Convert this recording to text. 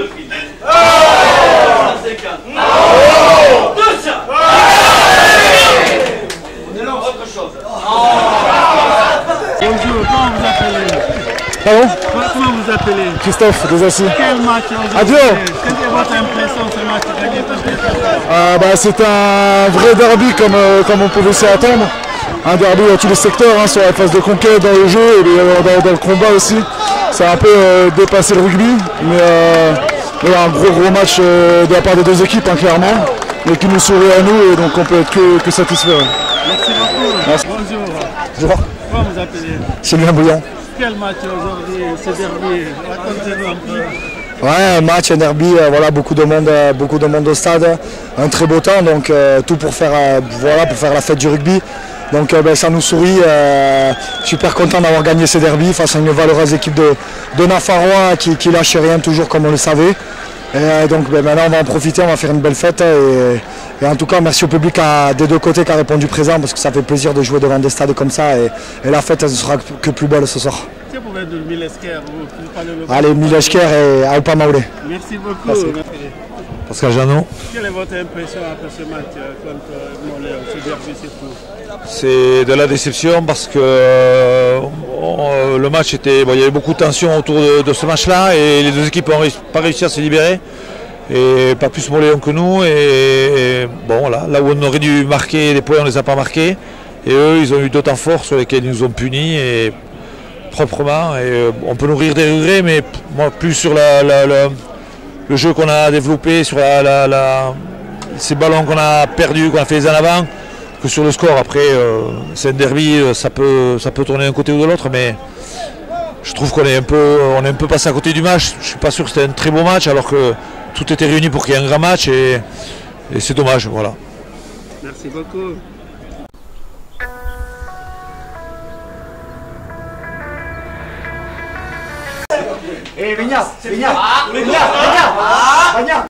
prix. 150. 200. Autre chose. Bonjour, comment vous appelez? Pardon? Comment vous appelez? Christophe, des Assis. Quel match aujourd'hui? Adieu. Quelle est votre impression ce match gagné par les C'est un vrai derby comme on pouvait s'y attendre. Un derby dans tous les secteurs, sur la phase de conquête, dans le jeu et dans le combat aussi. Ça a un peu dépassé le rugby, mais un gros match de la part des deux équipes, clairement, mais qui nous sourit à nous et donc on peut être que satisfait. Merci beaucoup. Merci. Bonjour. Bonjour. Comment vous appelez? Sylvain Bouillon. Quel match aujourd'hui, ce derby? Racontez-nous un peu. Ouais, un match, un derby, voilà, beaucoup de monde au stade, un très beau temps, donc tout pour faire la fête du rugby. Donc ça nous sourit, super content d'avoir gagné ces derbys face à une valeureuse équipe de Nafarrois qui lâche rien toujours comme on le savait. Et donc maintenant on va en profiter, on va faire une belle fête et en tout cas merci au public des deux côtés qui a répondu présent parce que ça fait plaisir de jouer devant des stades comme ça et la fête elle sera que plus belle ce soir. Vous pouvez dire Milesker, vous parlez le Allez, Milesker et Alpa Maoulé. Merci beaucoup. Merci. Pascal Jeannot. Quelle est votre impression après ce match contre Mollet, ce derby surtout? C'est de la déception parce que le match était. Bon, il y avait beaucoup de tension autour de ce match-là et les deux équipes n'ont pas réussi à se libérer. Et pas plus Mollet que nous. Et bon, là où on aurait dû marquer des points, on ne les a pas marqués. Et eux, ils ont eu d'autant forts sur lesquels ils nous ont punis et proprement. Et on peut nourrir des regrets, mais moi, plus sur le jeu qu'on a développé, sur ces ballons qu'on a perdus, qu'on a fait les en avant, que sur le score. Après, c'est un derby, ça peut tourner d'un côté ou de l'autre, mais je trouve qu'on est un peu passé à côté du match. Je ne suis pas sûr que c'était un très beau match, alors que tout était réuni pour qu'il y ait un grand match, et c'est dommage. Voilà. Merci beaucoup. Vignard,